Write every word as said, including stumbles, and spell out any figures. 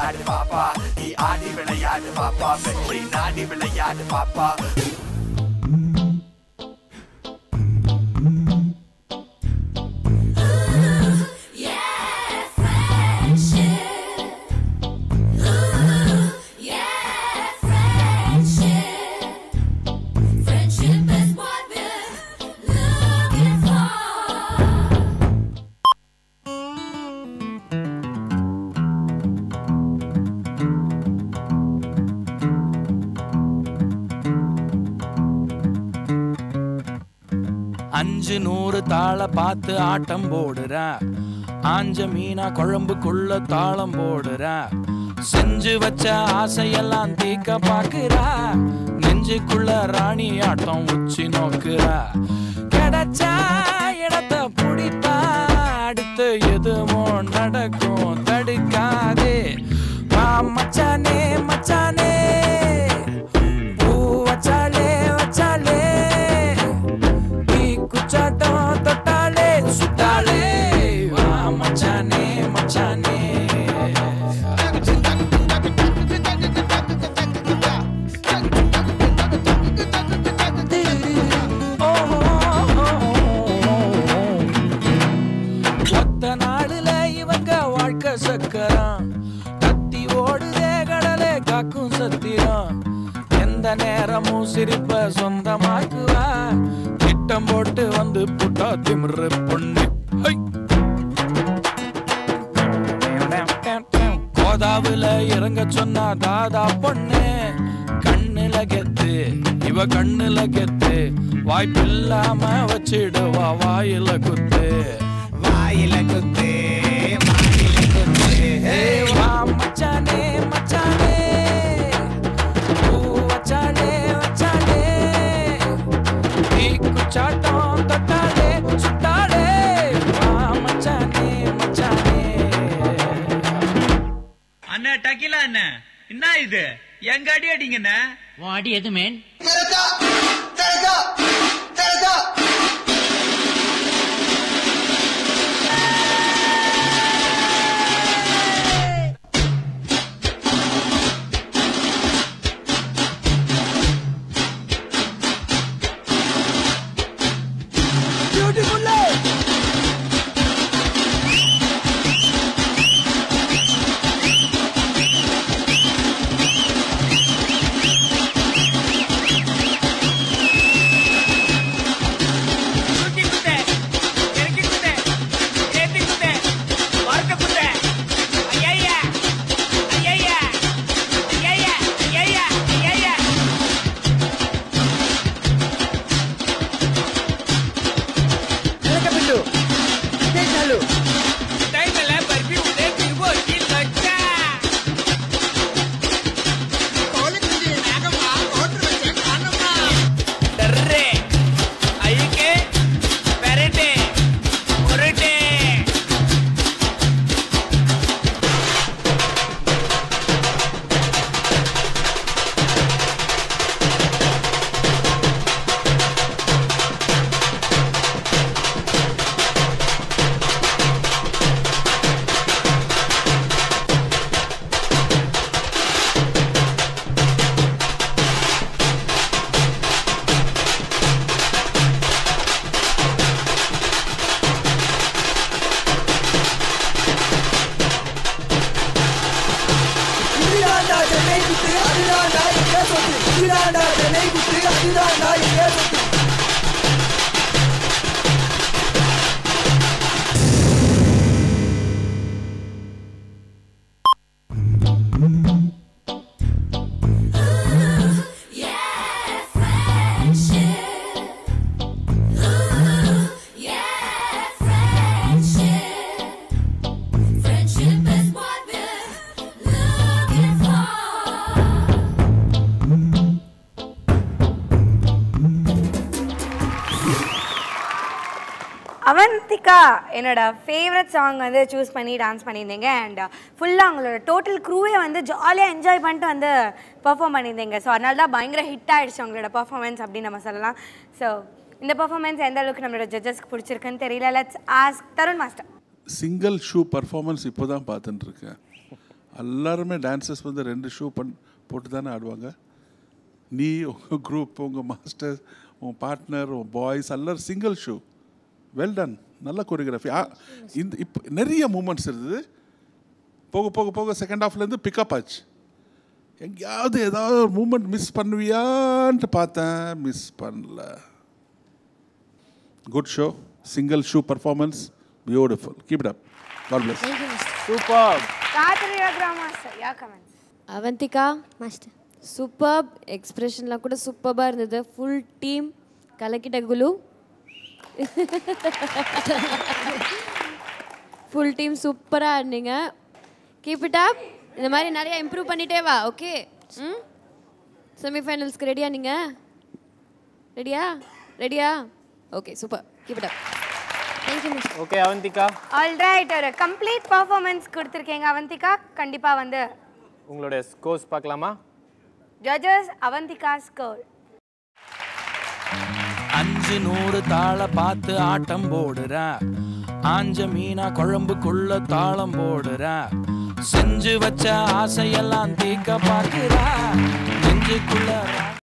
விளையாடு பாப்பா நீ ஆடி விளையாடு பாப்பா வெற்றி நாடி விளையாடு பாப்பா அஞ்சு நூறு தாள பார்த்து ஆட்டம் போடுற ஆஞ்ச மீனா குழம்புக்குள்ள தாளம் போடுற செஞ்சு வச்ச ஆசையெல்லாம் தீக்க பாக்குற நெஞ்சுக்குள்ள ராணி ஆட்டம் உச்சி நோக்குற கிடைச்சா இடத்த பிடிப்பா அடுத்து எதுவும் நடக்கும் தடுக்காதே வா மச்சானே மச்சானே பூ வச்சாலே வச்சாலே குச்சாட்டம் தொட்டாலே சுட்டாலே வா மச்சானே மச்சானே ஒத்த நாடுல இவங்க வாழ்க்கை சக்கரம் கத்தி ஓடுதே கடலே காக்கும் சத்திரம் எந்த நேரமும் சிரிப்ப சொந்தமாக்குவா திட்டம் போட்டு வந்து புட்டா திமிரு பொண்ணு கோதாவுல இறங்க சொன்னா தாதா பொண்ணு கண்ணுல கெத்து இவ கண்ணுல கெத்து வாய்ப்பில்லாம வச்சிடுவா வாயில குத்து வாயில குத்து வாயில குத்து வா மச்சானே மச்சானே பூ வச்சாலே வச்சாலே நீ குச்சாட்டம் தொட்டாலே சுட்டாலே வா மச்சானே மச்சானே அண்ணா டக்கிலா அண்ணா என்ன இது எங்க அடி அடிங்கண்ணா உன் அடி எது மேன் அவந்திகா என்னோட ஃபேவரட் சாங் வந்து சூஸ் பண்ணி டான்ஸ் பண்ணியிருந்தீங்க அண்ட் ஃபுல்லாக அவங்களோட டோட்டல் க்ரூவே வந்து ஜாலியாக என்ஜாய் பண்ணிட்டு வந்து பெர்ஃபார்ம் பண்ணியிருந்தீங்க. ஸோ அதனால தான் பயங்கர ஹிட் ஆகிடுச்சு அவங்களோட பர்ஃபார்மன்ஸ் அப்படின்னு நம்ம சொல்லலாம். ஸோ இந்த பர்ஃபார்மன்ஸ் எந்த அளவுக்கு நம்மளோட ஜட்ஜஸ்க்கு பிடிச்சிருக்குன்னு தெரியல. Let's ask Tarun master. Single shoe performance இப்போ தான் பார்த்துட்டு இருக்கேன். எல்லாருமே டான்சர்ஸ் வந்து ரெண்டு ஷூ பண் போட்டு தானே ஆடுவாங்க. நீ உங்கள் குரூப், உங்கள் மாஸ்டர், உன் பார்ட்னர், உன் பாய்ஸ் எல்லோரும் சிங்கிள் ஷூ. Well done. நல்ல கொரியோகிராஃபி. இந்த இப்போ நிறைய மூமெண்ட்ஸ் இருந்தது. போக போக போக செகண்ட் ஹாஃப்லேருந்து பிக்கப் ஆச்சு. எங்கேயாவது ஏதாவது ஒரு மூமெண்ட் மிஸ் பண்ணுவியான்ட்டு பார்த்தேன், மிஸ் பண்ணல. Good show. Single shoe performance beautiful. Keep it up. God bless. Super. காத்ரியா கிராமா சார் யா கமெண்ட்ஸ். Avantika master super. எக்ஸ்பிரஷன்லாம் கூட சூப்பராக இருந்தது. ஃபுல் டீம் கலக்கிட்ட குலு. ஃபுல் டீம் சூப்பராக இருந்தீங்க. Keep it up. இந்த மாதிரி நிறைய இம்ப்ரூவ் பண்ணிட்டே வா. ஓகே. ம் செமிஃபைனல்ஸ்க்கு ரெடியா நீங்கள்? ரெடியா ரெடியா okay super. Keep it up. Thank you miss. Okay Avantika. All right. ஒரு கம்ப்ளீட் பர்ஃபார்மன்ஸ் கொடுத்துருக்கீங்க அவந்திகா. கண்டிப்பாக வந்து உங்களுடைய ஸ்கோர்ஸ் பார்க்கலாமா? Judges Avantika score. அஞ்சு நூறு தாள பார்த்து ஆட்டம் போடுற ஆஞ்ச மீனா குழம்புக்குள்ள தாளம் போடுற செஞ்சு வச்ச ஆசையெல்லாம் தீக்க பார்க்கிற நெஞ்சுக்குள்ள